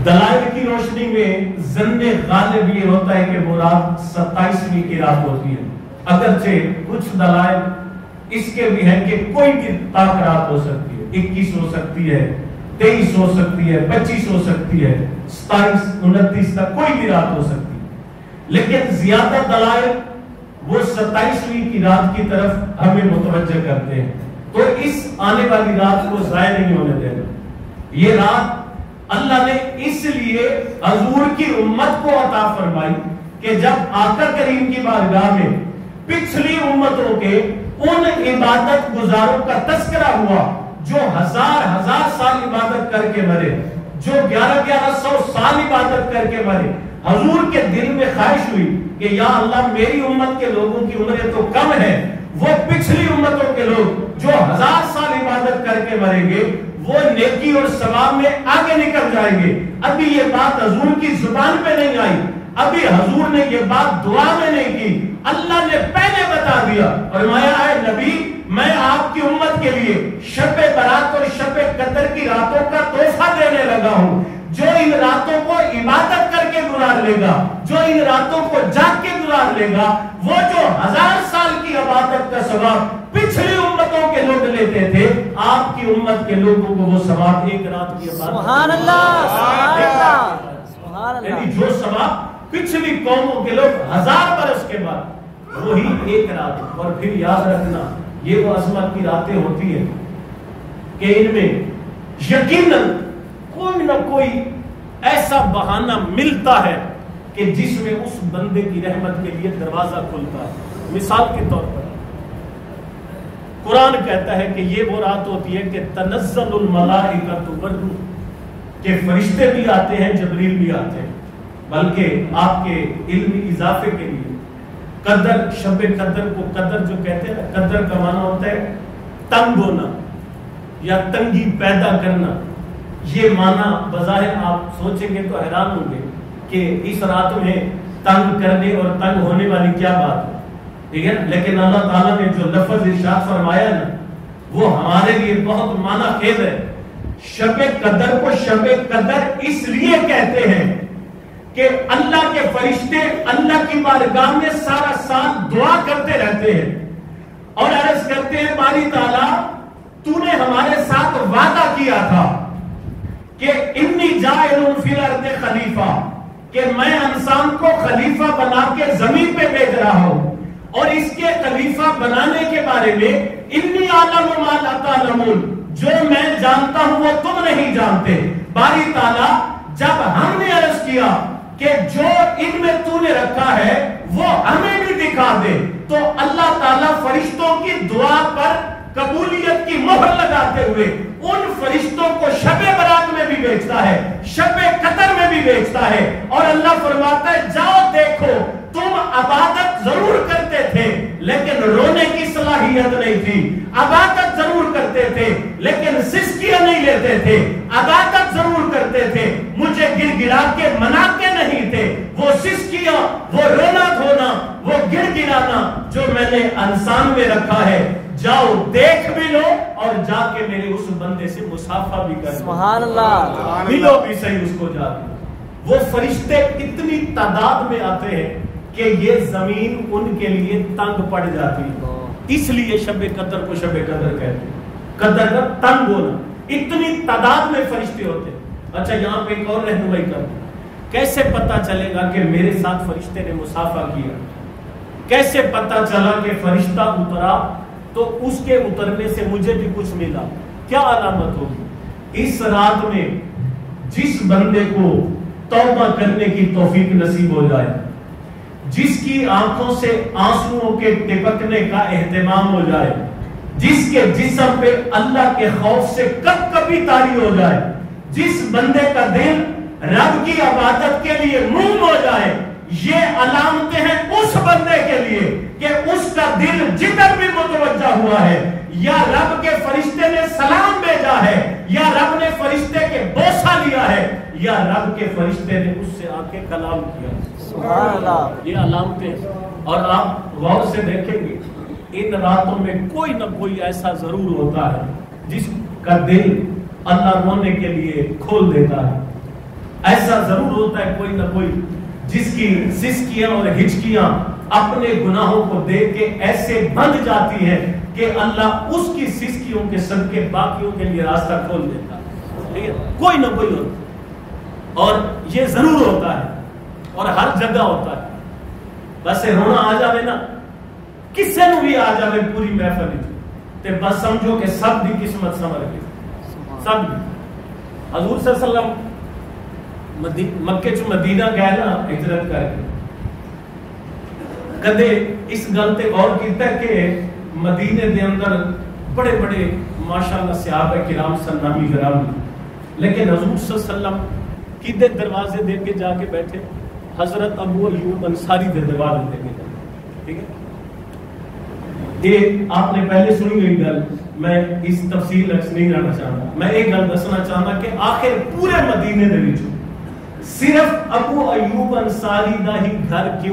دلائل کی روشنی میں ظن غالب یہ ہوتا ہے کہ وہ رات 27ویں کی رات ہوتی ہے، اگرچہ کچھ دلائل اس کے بھی ہیں کہ کوئی بھی تاک رات ہو سکتی ہے، 21 ہو سکتی ہے، 23 ہو سکتی ہے، 25 ہو سکتی ہے، 27 29 تک کوئی بھی رات ہو سکتی ہے، لیکن زیادہ دلائل وہ 27ویں کی رات کی طرف ہمیں متوجہ کرتے ہیں۔ تو اس آنے والی رات کو ضائع نہیں ہونے دینا۔ یہ رات اللہ نے اس لیے حضور کی امت کو عطا فرمائی کہ جب آقا کریم کی بارگاہ میں پچھلی امتوں کے ان عبادت گزاروں کا تذکرہ ہوا جو ہزار سال عبادت کر کے مرے، جو 1100 سال عبادت کر کے مرے، حضور کے دل میں خواہش ہوئی کہ یا اللہ میری امت کے لوگوں کی عمریں تو کم ہے، وہ پچھلی امتوں کے لوگ جو 1000 سال عبادت کر کے مریں گے وہ نیکی اور ثواب میں آگے نکل جائیں گے۔ ابھی یہ بات حضور کی زبان پہ نہیں آئی، ابھی حضور نے یہ بات دعا میں نہیں کی، اللہ نے پہلے بتا دیا، فرمایا اے نبی میں آپ کی امت کے لیے شب برات اور شب قدر کی راتوں کا تحفہ دینے لگا ہوں۔ جو ان راتوں کو عبادت کر کے گزار لے گا، جو ان راتوں کو جاگ کے گزار لے گا، وہ جو 1000 سال کی عبادت کا ثواب پچھلی امتوں کے لوگ لیتے تھے، آپ کی امت کے لوگوں کو وہ ثواب ایک رات کی عبادت۔ سبحان اللہ، سبحان اللہ، سبحان اللہ۔ یعنی جو ثواب پچھلی قوموں کے لوگ 1000 برس کے بعد، وہی ایک رات۔ اور پھر یاد رکھنا یہ وہ عظمت کی راتیں ہوتی ہیں کہ ان میں یقیناً کوئی نہ کوئی ایسا بہانہ ملتا ہے کہ جس میں اس بندے کی رحمت کے لیے دروازہ کھلتا ہے۔ مثال کے طور پر قرآن کہتا ہے کہ یہ وہ رات ہوتی ہے کہ تنزل الملائکۃ والروح، کہ فرشتے بھی آتے ہیں، جبریل بھی آتے ہیں۔ بلکہ آپ کے علمی اضافے کے لیے قدر، شب قدر کو قدر جو کہتے ہیں، قدر کا معنی ہوتا ہے تنگ ہونا یا تنگی پیدا کرنا۔ یہ معنی بظاہر آپ سوچیں گے تو حیران ہوں گے کہ اس رات میں تنگ کرنے اور تنگ ہونے والی کیا بات ہے، ٹھیک ہے؟ لیکن اللہ تعالیٰ نے جو لفظ ارشاد فرمایا نا وہ ہمارے لیے بہت معنی خیز ہے۔ شب قدر کو شب قدر اس لیے کہتے ہیں کہ اللہ کے فرشتے اللہ کی بارگاہ میں سارا سال دعا کرتے رہتے ہیں اور عرض کرتے ہیں باری تعالیٰ تو نے ہمارے ساتھ وعدہ کیا تھا کہ انی جاعل فی الارض خلیفہ، کہ میں انسان کو خلیفہ بنا کے زمین پہ بھیج رہا ہوں، اور اس کے خلیفہ بنانے کے بارے میں انی اعلم ما لا تعلمون، جو میں جانتا ہوں وہ تم نہیں جانتے۔ باری تعالیٰ جب ہم نے عرض کیا کہ جو ان میں تو نے رکھا ہے وہ ہمیں بھی دکھا دے، تو اللہ تعالیٰ فرشتوں کی دعا پر قبولیت کی مہر لگاتے ہوئے ان فرشتوں کو شب برات میں بھی بیچتا ہے، شب قدر میں بھی بیچتا ہے، اور اللہ فرماتا ہے جاؤ دیکھو تم عبادت ضرور کرتے تھے لیکن رونے کی صلاحیت نہیں تھی، عبادت ضرور کرتے تھے لیکن سسکیاں نہیں لیتے تھے، عبادت ضرور کرتے تھے مجھے گر گرا کے مناتے نہیں تھے، وہ سسکیاں، وہ رونا دھونا، وہ گر گرانا جو میں نے انسان میں رکھا ہے، جاؤ دیکھ بھی لو اور جا کے میرے اس بندے سے مصافحہ بھی کر لو۔ سبحان اللہ، ملو بھی صحیح اس کو جا کے۔ وہ فرشتے اتنی تعداد میں آتے ہیں کہ یہ زمین ان کے لیے تنگ پڑ جاتی ہے، اس لیے شب قدر کو شب قدر کہتے ہیں، قدر کا تنگ ہونا، اتنی تعداد میں فرشتے ہوتے ہیں۔ اچھا یہاں پہ ایک اور رہنمائی کرتے ہیں، کیسے پتا چلے گا کہ میرے ساتھ فرشتے نے مصافحہ کیا؟ کیسے پتا چلا کہ فرشتہ اترا تو اس کے اترنے سے مجھے بھی کچھ ملا؟ کیا علامت ہوگی؟ اس رات میں جس بندے کو توبہ کرنے کی توفیق نصیب ہو جائے، جس کی آنکھوں سے آنسوؤں کے ٹپکنے کا اہتمام ہو جائے، جس کے جسم پہ اللہ کے خوف سے کب کبھی طاری ہو جائے، جس بندے کا دل رب کی عبادت کے لیے موم ہو جائے، یہ علامتیں ہیں اس بندے کے لیے کہ اس کا دل جدھر بھی متوجہ ہوا ہے، یا رب کے فرشتے نے سلام بھیجا ہے، یا رب نے فرشتے کے بوسہ لیا ہے، یا رب کے فرشتے نے اس سے آ کے کلام کیا۔ سبحان اللہ، یہ علامتیں۔ اور آپ غور سے دیکھیں گے ان راتوں میں کوئی نہ کوئی ایسا ضرور ہوتا ہے جس کا دل اللہ رونے کے لیے کھول دیتا ہے۔ ایسا ضرور ہوتا ہے کوئی نہ کوئی جس کی سسکیاں اور ہچکیاں اپنے گناہوں کو دیکھ کے ایسے بند جاتی ہے کہ اللہ اس کی سسکیوں کے صدقے باقیوں کے لیے راستہ کھول دیتا ہے. کوئی نہ کوئی ہوتا اور یہ ضرور ہوتا ہے اور ہر جگہ ہوتا ہے. بس رونا آ جاوے نا کسے نو بھی آ جاوے پوری محفل تے بس سمجھو کہ سب دی قسمت سنور گئی. سب دی. حضور صلی اللہ علیہ وسلم مکے چ مدینہ گئے نا ہجرت کر کے, کدے اس گل تے غور کیتا کہ مدینے دے اندر بڑے بڑے ماشاءاللہ صحابہ کرام سن نامی گرامی, لیکن حضور صلی اللہ علیہ وسلم کدے دروازے دے کے جا کے بیٹھے؟ حضرت ابو ایوب انصاری دے دروازے دے کے بیٹھے. ٹھیک ہے, یہ آپ نے پہلے سنی ہوئی گل, میں اس تفصیل لکس نہیں رہنا چاہتا. میں ایک گل دسنا چاہتا کہ آخر پورے مدینے دے وچ صرف ابو ایوب انصاری دا ہی گھر کیوں؟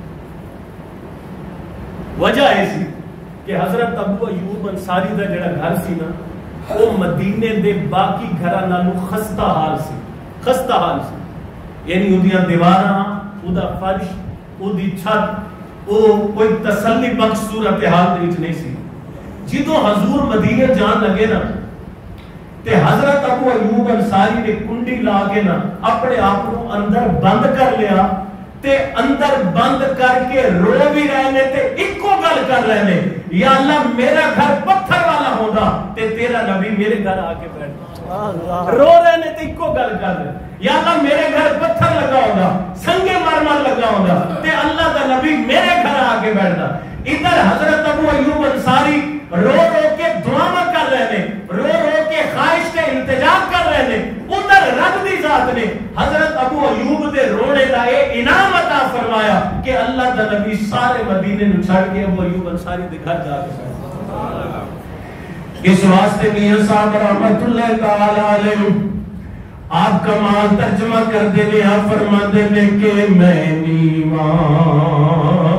وجہ ایسی کہ حضرت ابو ایوب انصاری دا جڑا گھر سی نا وہ مدینے دے باقی گھراں نالوں خستہ حال سی. خستہ حال سی یعنی اودیاں دیواراں, اودہ فرش, اودی چھت او کوئی تسلی بخش صورتحال دے وچ نہیں سی. جدوں حضور مدینے جان لگے نا تے حضرت ابو ایوب انصاری نے کنڈی لا کے نا اپنے آپ کو اندر بند کر لیا تے اندر بند کر کے رو بھی رہنے تے ایکو گل کر رہنے, یا اللہ میرا گھر پتھر والا ہوگا تے تیرا نبی میرے گھر آ کے بیٹھا. رو رہنے تے ایکو گل کر رہے, یا اللہ میرے گھر پتھر لگا ہوگا, سنگے مرمر لگا ہوگا تے اللہ دا نبی میرے گھر آ کے بیٹھا. ادھر حضرت ابو ایوب انصاری رو رو کے دعا کر رہے ہیں, رو رو کے خواہش کے التجا کر رہے ہیں. ادھر رب دی ذات نے حضرت ابو ایوب دے رونے دا اے انعام عطا فرمایا کہ اللہ دا نبی سارے مدینے نو چھڑ کے ابو ایوب انصاری دے گھر جا کے بیٹھا. اس واسطے میاں صاحب رحمت اللہ تعالی علیہ آپ کا مال ترجمہ کر دے لیا فرما دے لے کہ میں نیواں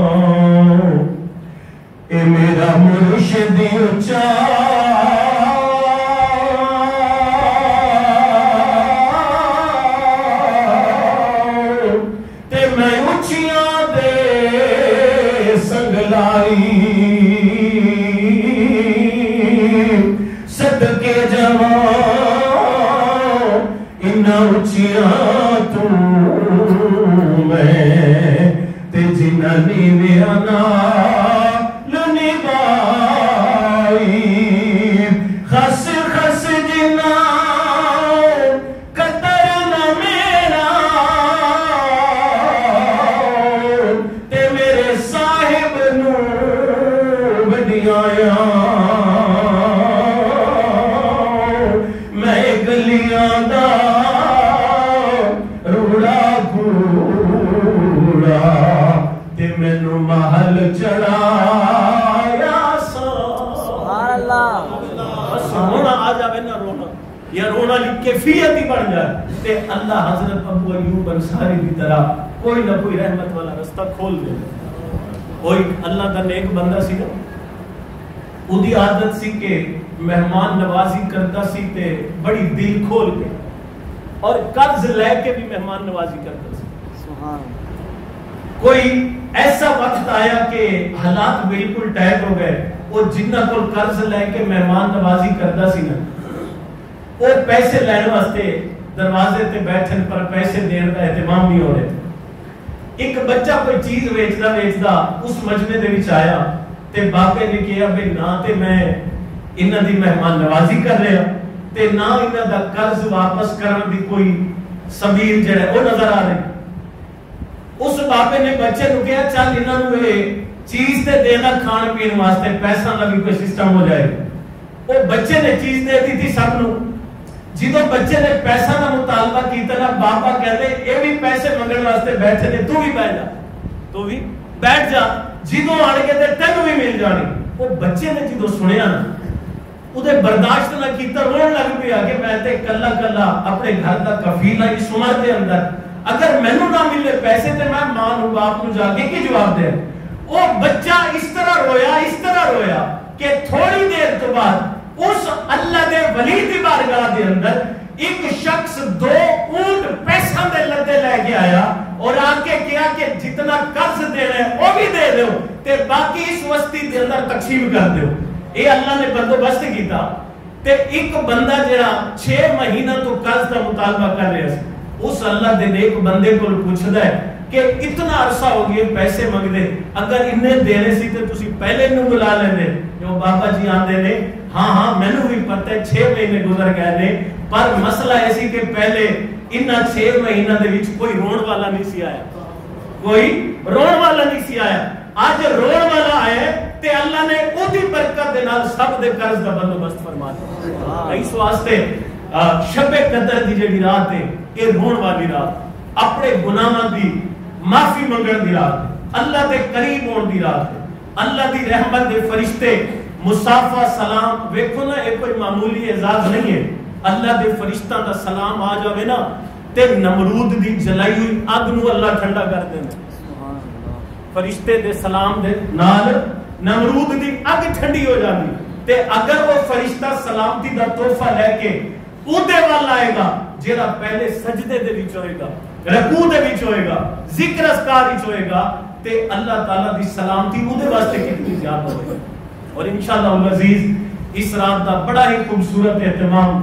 اے میرا مرشد اچا تے میں اچیاں دے سنگلائی صدقے جوان انہا اچیاں تو میں تے جنہ نیویانا کیفیت ہی بن جائے تے اللہ حضرت ابو ایوب انصاری کی طرح کوئی نہ کوئی رحمت والا رستہ کھول دے. کوئی اللہ کا نیک بندہ سی نا, اودی عادت سی کہ مہمان نوازی کرتا سی تے بڑی دل کھول کے اور قرض لے کے بھی مہمان نوازی کرتا سی. کوئی ایسا وقت آیا کہ حالات بالکل ٹائٹ ہو گئے, وہ جنہ کو قرض لے کے مہمان نوازی کرتا سی نا وہ پیسے لینے واسطے دروازے تے بیٹھن پر پیسے دین کا اہتمام نہیں ہو رہے. ایک بچہ کوئی چیز ویچدا اس مجمع دے وچ آیا تے باپے نے کہا بھئی نہ تے میں انہاں دی مہمان نوازی کر رہا تے نہ انہاں دا قرض واپس کرن دی کوئی سبیل جڑا وہ نظر آ رہی. اس باپے نے بچے نو کہا چل انہاں نو یہ چیز تے دینا کھان پین واسطے پیسہ دا بھی کوئی سسٹم ہو جائے. وہ بچے نے چیز دے دی تھی سب نو. جدو بچے نے پیسہ نہ مطالبہ کیتا نا باپا کہتے اے بھی پیسے منگن واسطے بیٹھے نے, تو بھی بیٹھ جا, تو بھی بیٹھ جا, جدو آن کے تے تینوں بھی مل جانی. وہ بچے نے جدو سنیا نا ادھے برداشت نہ کیتا, رون لگ پیا کہ میں تے کلا کلا اپنے گھر دا کفیل ہے اس عمر دے اندر, اگر مینوں نہ ملے پیسے تے میں ماں نو باپ نو جا کے کی جواب دے. وہ بچہ اس طرح رویا کہ تھوڑی دیر تو بعد اس اللہ دے ولی دی بارگاہ دے اندر ایک شخص 2 اونٹ پیسہ کہ جتنا قرض دینا ہے وہ بھی دے دو تے باقی اس وسطی دے اندر تقسیم کر دو. اے اللہ نے بندوبست کیتا تے ایک بندہ جڑا 6 مہینہ تو قرض دا مطالبہ کر رہا سی اس اللہ دے ایک بندے کو پوچھدا ہے کہ اتنا عرصہ ہو گیا پیسے منگ دے اگر انہیں دینے سی تے تسی پہلے انہوں بلا لیندے. جو بابا جی آندے نے ہاں میں نے بھی پتہ ہے 6 مہینے گزر گئے نے پر مسئلہ ایسی کہ پہلے انہاں 6 مہینہ دے وچ کوئی رون والا نہیں سی آیا, کوئی رون والا نہیں سی آیا. آج رون والا آیا تے اللہ نے اودی برکت دے نال سب دے قرض دا بندوبست فرما دیا. اس واسطے شب قدر دی جڑی رات ہے اے رون والی رات, اپنے گناہاں دی معافی منگن دی رات, اللہ دے قریب ہون دی رات, اللہ دی رحمت دے فرشتے مصافہ سلام. ویکھو نا ایک کوئی معمولی اعزاز نہیں ہے. اللہ دے فرشتاں دا سلام آ جاوے نا تے نمرود دی جلائی ہوئی اگ نو اللہ ٹھنڈا کر دیندا. فرشتے دے سلام دے نال نمرود دی اگ ٹھنڈی ہو جاندی تے اگر وہ فرشتہ سلامتی دا تحفہ لے کے اودے وال آئے گا جیڑا پہلے سجدے دے وچ ہوئے گا, رکوع دے وچ ہوئے گا, ذکر اذکار وچ ہوئے گا تے اللہ تعالیٰ دی سلامتی اودے واسطے کتنی زیادہ ہوئے گا. اور انشاءاللہ العزیز اس رات دا بڑا ہی خوبصورت اہتمام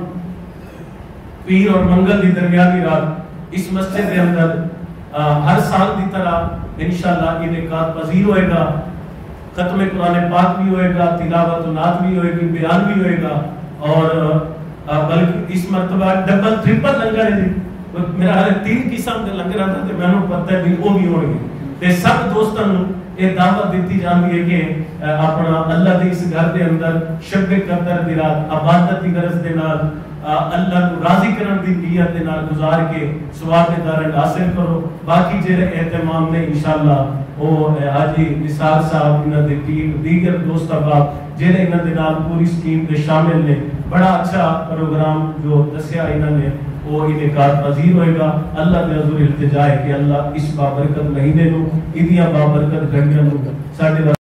پیر اور منگل دی درمیانی رات اس مسجد کے اندر ہر سال دی طرح انشاءاللہ انعقاد پذیر ہوئے گا. ختم قرآن پاک بھی ہوئے گا, تلاوت و نعت بھی ہوئے گی, بیان بھی ہوئے گا اور بلکہ اس مرتبہ ڈبل ٹرپل لنگر ہے. میرا ہر 3 قسم کے لنگر آتا ہے میں نے پتہ ہے بھی وہ بھی ہوئے گی. تے سب دوستاں نو یہ دعوت دیتی جاندی ہے کہ اپنا اللہ دے اس گھر دے اندر شب قدر دی رات عبادت دی غرض دے نال اللہ کو راضی کرن دی نیت دے نال گزار کے ثواب دار حاصل کرو. باقی جڑے اہتمام نے انشاءاللہ وہ حاجی نثار صاحب انہاں دے ٹیم دیگر دوست احباب جڑے انہاں دے نال پوری سکیم دے شامل نے بڑا اچھا پروگرام جو دسیا انہاں نے وہ انعقاد پذیر ہوئے گا. اللہ دے حضور التجا ہے کہ اللہ اس بابرکت مہینے نو ادیاں بابرکت گھڑیاں نو ساڈے